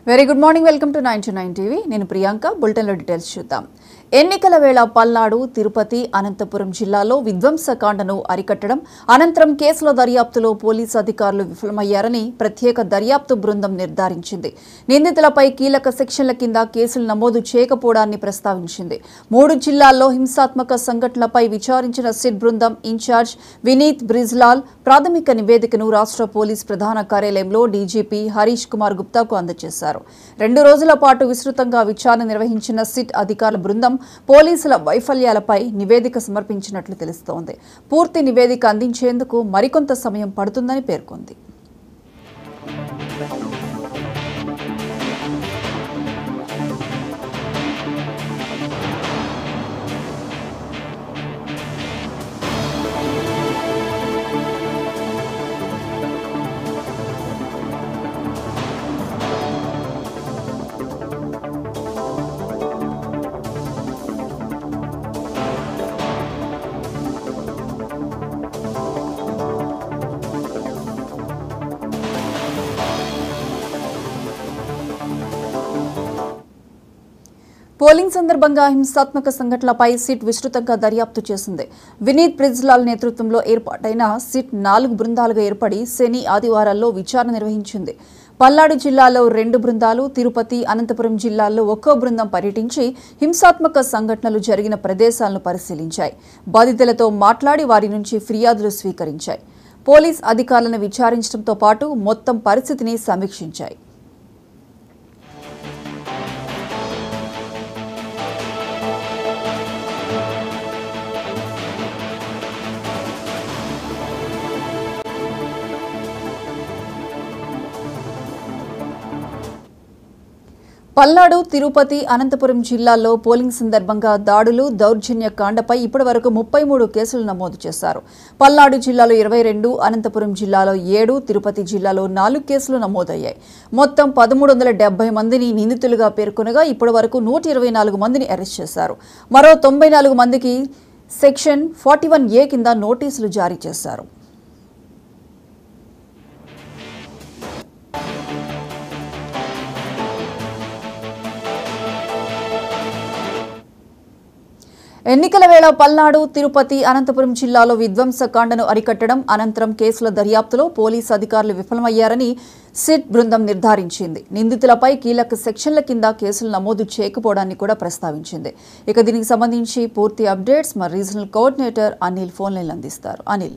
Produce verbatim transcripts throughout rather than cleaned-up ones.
Very good morning, welcome to nine two nine TV. నేను ప్రియాంక. బులెటిన్లో details చూద్దాం. ఎన్నికల వేళ పల్నాడు, తిరుపతి, అనంతపురం జిల్లాలో విధ్వంసకాండను అరికట్టడం, అనంతరం కేసుల దర్యాప్తులో పోలీసు అధికారులు విఫలమయ్యారని ప్రత్యేక దర్యాప్తు బృందం నిర్ధారించింది. నిందితులపై కీలక సెక్షన్ల కింద కేసులు నమోదు చేయకపోవడాన్ని ప్రస్తావించింది. మూడు జిల్లాల్లో హింసాత్మక సంఘటనలపై విచారించిన సిట్ బృందం ఇన్ఛార్జ్ వినీత్ బ్రిజ్లాల్ ప్రాథమిక నివేదికను రాష్ట్ర పోలీస్ ప్రధాన కార్యాలయంలో డీజీపీ హరీష్ కుమార్ గుప్తాకు అందజేశారు. రెండు రోజుల పాటు విస్తృతంగా విచారణ నిర్వహించిన సిట్ అధికారుల బృందం పోలీసుల వైఫల్యాలపై నివేదిక సమర్పించినట్లు తెలుస్తోంది. పూర్తి నివేదిక అందించేందుకు మరికొంత సమయం పడుతుందని పేర్కొంది. పోలింగ్ సందర్భంగా హింసాత్మక సంఘటనలపై సిట్ విస్తృతంగా దర్యాప్తు చేసింది. వినీత్ బ్రిజ్లాల్ నేతృత్వంలో ఏర్పాటైన సిట్ నాలుగు బృందాలుగా ఏర్పడి శని, ఆదివారాల్లో విచారణ నిర్వహించింది. పల్నాడు జిల్లాలో రెండు బృందాలు, తిరుపతి, అనంతపురం జిల్లాల్లో ఒక్కో బృందం పర్యటించి హింసాత్మక సంఘటనలు జరిగిన ప్రదేశాలను పరిశీలించాయి. బాధితులతో మాట్లాడి వారి నుంచి ఫిర్యాదులు స్వీకరించాయి. పోలీస్ అధికారులను విచారించడంతో పాటు మొత్తం పరిస్థితిని సమీక్షించాయి. పల్నాడు, తిరుపతి, అనంతపురం జిల్లాల్లో పోలింగ్ సందర్భంగా దాడులు, దౌర్జన్య కాండపై ఇప్పటి వరకు ముప్పై మూడు కేసులు నమోదు చేశారు. పల్నాడు జిల్లాలో ఇరవై రెండు, అనంతపురం జిల్లాలో ఏడు, తిరుపతి జిల్లాలో నాలుగు కేసులు నమోదయ్యాయి. మొత్తం పదమూడు వందల డెబ్బై మందిని నిందితులుగా పేర్కొనగా ఇప్పటి వరకు నూట ఇరవై నాలుగు మందిని అరెస్ట్ చేశారు. మరో తొంభై నాలుగు మందికి సెక్షన్ ఫార్టీ వన్ ఏ కింద నోటీసులు జారీ చేశారు. ఎన్నికల వేళ పల్నాడు, తిరుపతి, అనంతపురం జిల్లాలో విధ్వంసకాండను అరికట్టడం, అనంతరం కేసుల దర్యాప్తులో పోలీసు అధికారులు విఫలమయ్యారని సిట్ బృందం నిర్ధారించింది. నిందితులపై కీలక సెక్షన్ల కింద కేసులు నమోదు చేయకపోవడాన్ని కూడా ప్రస్తావించింది. ఇక దీనికి సంబంధించి పూర్తి అప్డేట్స్ మా regional coordinator Anil phone line అందిస్తారు. అనిల్.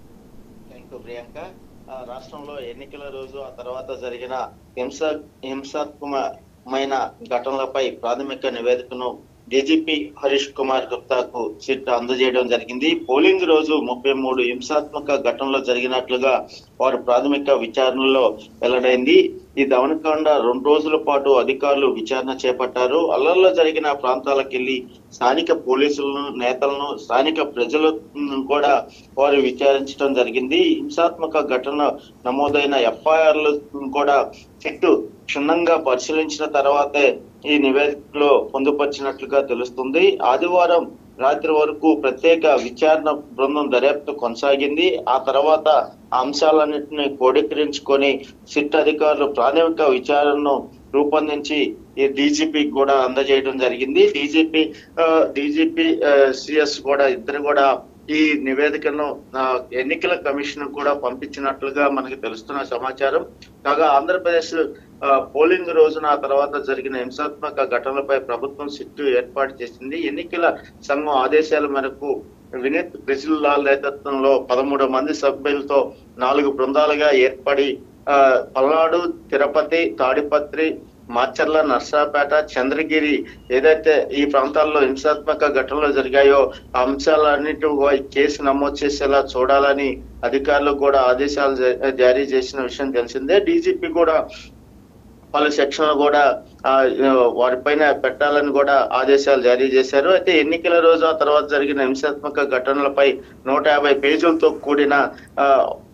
రాష్ట్రంలో ఎన్నికల రోజు ఆ తర్వాత జరిగిన హింస హింసాత్మకమైన ఘటనలపై ప్రాథమిక నివేదికను డీజీపీ హరీష్ కుమార్ గుప్తాకు సిట్ అందజేయడం జరిగింది. పోలింగ్ రోజు ముప్పై మూడు హింసాత్మక ఘటనలు జరిగినట్లుగా వారు ప్రాథమిక విచారణలో వెల్లడైంది. ఈ దమనకాండ రెండు రోజుల పాటు అధికారులు విచారణ చేపట్టారు. అల్లర్లో జరిగిన ప్రాంతాలకు వెళ్లి స్థానిక పోలీసులను, నేతలను, స్థానిక ప్రజలను కూడా వారు విచారించడం జరిగింది. హింసాత్మక ఘటన నమోదైన ఎఫ్ఐఆర్లు కూడా సిట్ క్షుణ్ణంగా పరిశీలించిన తర్వాతే ఈ నివేదికలో పొందుపరిచినట్లుగా తెలుస్తుంది. ఆదివారం రాత్రి వరకు ప్రత్యేక విచారణ బృందం దర్యాప్తు కొనసాగింది. ఆ తర్వాత అంశాలన్నింటినీ క్రోడీకరించుకొని సిట్ అధికారులు ప్రాథమిక విచారణను రూపొందించి ఈ డీజీపీ కూడా అందజేయడం జరిగింది. డీజీపీ డీజీపీ సిఎస్ కూడా ఇద్దరు కూడా ఈ నివేదికను ఎన్నికల కమిషన్ కూడా పంపించినట్లుగా మనకి తెలుస్తున్న సమాచారం. కాగా ఆంధ్రప్రదేశ్ పోలింగ్ రోజున ఆ తర్వాత జరిగిన హింసాత్మక ఘటనలపై ప్రభుత్వం సిట్ ఏర్పాటు చేసింది. ఎన్నికల సంఘం ఆదేశాల మేరకు వినీత్ బ్రిజ్లాల్ నేతృత్వంలో పదమూడు మంది సభ్యులతో నాలుగు బృందాలుగా ఏర్పడి ఆ పల్నాడు, తిరుపతి, తాడిపత్రి, మాచర్ల, నర్సాపేట, చంద్రగిరి ఏదైతే ఈ ప్రాంతాల్లో హింసాత్మక ఘటనలు జరిగాయో ఆ అంశాలన్నిటి కేసు నమోదు చేసేలా చూడాలని అధికారులు కూడా ఆదేశాలు జారీ చేసిన విషయం తెలిసిందే. డీజీపీ కూడా పలు సెక్షన్లు కూడా ఆ వారిపైన పెట్టాలని కూడా ఆదేశాలు జారీ చేశారు. అయితే ఎన్నికల రోజు ఆ తర్వాత జరిగిన హింసాత్మక ఘటనలపై నూట యాభై పేజీలతో కూడిన ఆ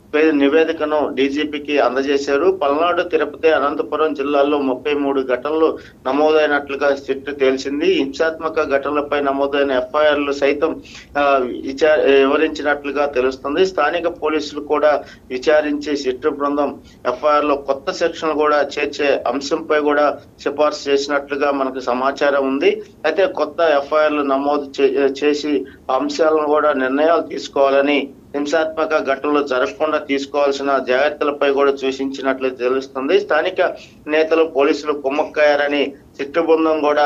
నివేదికను డీజీపీకి అందజేశారు. పల్నాడు, తిరుపతి, అనంతపురం జిల్లాల్లో ముప్పై మూడు ఘటనలు నమోదైనట్లుగా సిట్ తేల్చింది. హింసాత్మక ఘటనలపై నమోదైన ఎఫ్ఐఆర్లు సైతం విచార వివరించినట్లుగా తెలుస్తుంది. స్థానిక పోలీసులు కూడా విచారించి సిట్ బృందం ఎఫ్ఐఆర్ లో కొత్త సెక్షన్లు కూడా చేర్చే అంశంపై కూడా సిఫార్సు చేసినట్లుగా మనకు సమాచారం ఉంది. అయితే కొత్త ఎఫ్ఐఆర్లు నమోదు చేసి అంశాలను కూడా నిర్ణయాలు తీసుకోవాలని, హింసాత్మక ఘటనలు జరగకుండా తీసుకోవాల్సిన జాగ్రత్తలపై కూడా సూచించినట్లు తెలుస్తుంది. స్థానిక నేతలు పోలీసులు కుమ్మక్కయ్యారని సిట్టు బృందం కూడా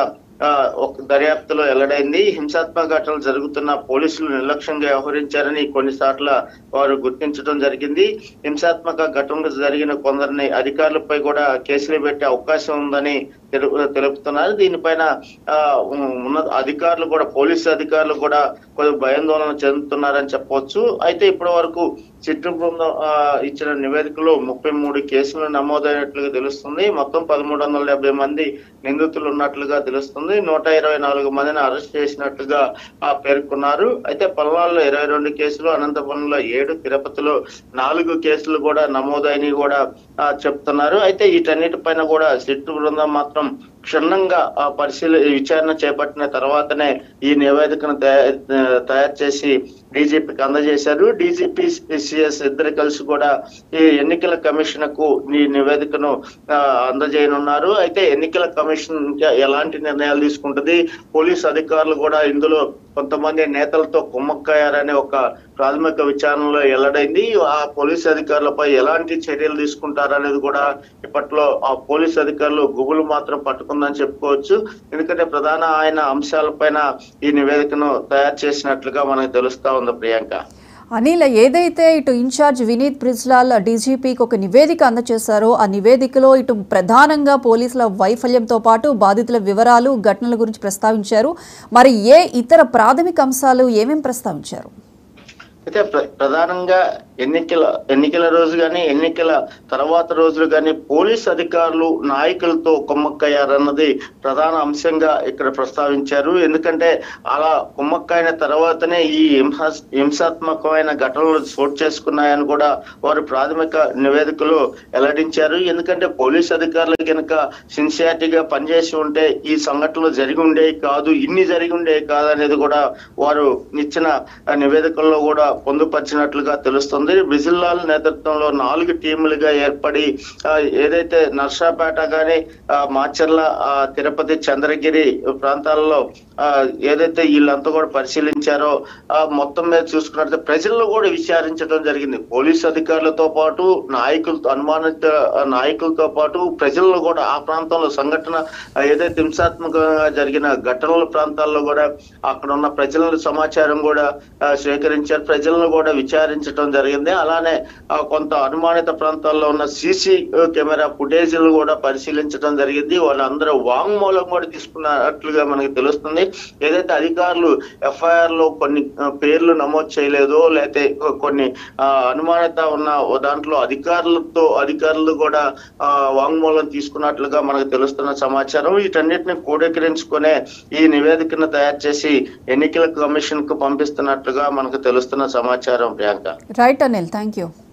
ఒక దర్యాప్తులో వెల్లడైంది. హింసాత్మక ఘటనలు జరుగుతున్న పోలీసులు నిర్లక్ష్యంగా వ్యవహరించారని కొన్నిసార్ల వారు గుర్తించడం జరిగింది. హింసాత్మక ఘటనలు జరిగిన కొందరిని అధికారులపై కూడా కేసులు పెట్టే అవకాశం ఉందని తెలుపుతున్నారు. దీనిపైన ఆ ఉన్న అధికారులు కూడా పోలీసు అధికారులు కూడా కొద్దిగా భయాందోళన చెందుతున్నారని చెప్పవచ్చు. అయితే ఇప్పటి వరకు సిట్టు బృందం ఇచ్చిన నివేదికలో ముప్పై మూడు కేసులు నమోదైనట్లుగా తెలుస్తుంది. మొత్తం పదమూడు వందల డెబ్బై మంది నిందితులు ఉన్నట్లుగా తెలుస్తుంది. నూట ఇరవై నాలుగు మందిని అరెస్ట్ చేసినట్లుగా పేర్కొన్నారు. అయితే పల్నాడులో ఇరవై రెండు కేసులు, అనంతపురంలో ఏడు, తిరుపతిలో నాలుగు కేసులు కూడా నమోదైనవి కూడా చెప్తున్నారు. అయితే వీటన్నిటిపైన కూడా సిట్టు బృందం మాత్రం క్షుణ్ణంగా పరిశీలి విచారణ చేపట్టిన తర్వాతనే ఈ నివేదికను తయారు చేసి డీజీపీకి అందజేశారు. డీజీపీ, సిఎస్ ఇద్దరు కలిసి కూడా ఈ ఎన్నికల కమిషన్ కు ఈ నివేదికను అందజేయనున్నారు. అయితే ఎన్నికల కమిషన్ ఎలాంటి నిర్ణయాలు తీసుకుంటుంది, పోలీస్ అధికారులు కూడా ఇందులో కొంతమంది నేతలతో కుమ్మక్కయ్యారనే ఒక ప్రాథమిక విచారణలో వెల్లడైంది. ఆ పోలీసు అధికారులపై ఎలాంటి చర్యలు తీసుకుంటారనేది కూడా ఇప్పట్లో ఆ పోలీసు అధికారులు గుబులు మాత్రం పట్టుకుందని చెప్పుకోవచ్చు. ఎందుకంటే ప్రధాన ఆయన అంశాలపైన ఈ నివేదికను తయారు చేసినట్లుగా మనకు తెలుస్తా ఉంది. ప్రియాంక, అనిల్, ఏదైతే ఇటు ఇన్ఛార్జ్ వినీత్ బ్రిజ్లాల్ డీజీపీకి ఒక నివేదిక అందజేశారో ఆ నివేదికలో ఇటు ప్రధానంగా పోలీసుల వైఫల్యంతో పాటు బాధితుల వివరాలు, ఘటనల గురించి ప్రస్తావించారు. మరి ఏ ఇతర ప్రాథమిక అంశాలు ఏమేమి ప్రస్తావించారు? అయితే ప్రధానంగా ఎన్నికల ఎన్నికల రోజు కానీ ఎన్నికల తర్వాత రోజులు కానీ పోలీస్ అధికారులు నాయకులతో కుమ్మక్కయ్యారన్నది ప్రధాన అంశంగా ఇక్కడ ప్రస్తావించారు. ఎందుకంటే అలా కుమ్మక్కైన తర్వాతనే ఈ హింసా హింసాత్మకమైన ఘటనలు చోటు చేసుకున్నాయని కూడా వారు ప్రాథమిక నివేదికలో వెల్లడించారు. ఎందుకంటే పోలీస్ అధికారులు కనుక సిన్సియారిటీగా పనిచేసి ఉంటే ఈ సంఘటనలు జరిగి ఉండేవి కాదు, ఇన్ని జరిగి ఉండేవి కాదు అనేది కూడా వారు ఇచ్చిన నివేదికల్లో కూడా పొందుపరిచినట్లుగా తెలుస్తుంది. బ్రిజిల్లాల్ నేతృత్వంలో నాలుగు టీములుగా ఏర్పడి ఏదైతే నర్సాపేట గాని, మాచర్ల, తిరుపతి, చంద్రగిరి ప్రాంతాలలో ఏదైతే వీళ్ళంతా కూడా పరిశీలించారో మొత్తం మీద చూసుకున్నట్లయితే ప్రజల్లో కూడా విచారించడం జరిగింది. పోలీసు అధికారులతో పాటు నాయకులతో అనుమానిత నాయకులతో పాటు ప్రజల్లో కూడా ఆ ప్రాంతంలో సంఘటన ఏదైతే హింసాత్మకంగా జరిగిన ఘటనల ప్రాంతాల్లో కూడా అక్కడ ఉన్న ప్రజల సమాచారం కూడా స్వీకరించారు. ప్రజలను కూడా విచారించడం జరిగింది. అలానే కొంత అనుమానిత ప్రాంతాల్లో ఉన్న సీసీ కెమెరా ఫుటేజీలు కూడా పరిశీలించడం జరిగింది. వాళ్ళందరూ వాంగ్మూలం కూడా తీసుకున్నట్లుగా మనకి తెలుస్తుంది. ఏదైతే అధికారులు ఎఫ్ఐఆర్ లో కొన్ని పేర్లు నమోదు చేయలేదో, లేకపోతే కొన్ని అనుమానిత ఉన్న దాంట్లో అధికారులతో అధికారులు కూడా వాంగ్మూలం తీసుకున్నట్లుగా మనకు తెలుస్తున్న సమాచారం. వీటన్నిటిని క్రోడీకరించుకునే ఈ నివేదికను తయారు చేసి ఎన్నికల కమిషన్ కు పంపిస్తున్నట్లుగా మనకు తెలుస్తున్న సమాచారం. Priyanka, right Anil, thank you.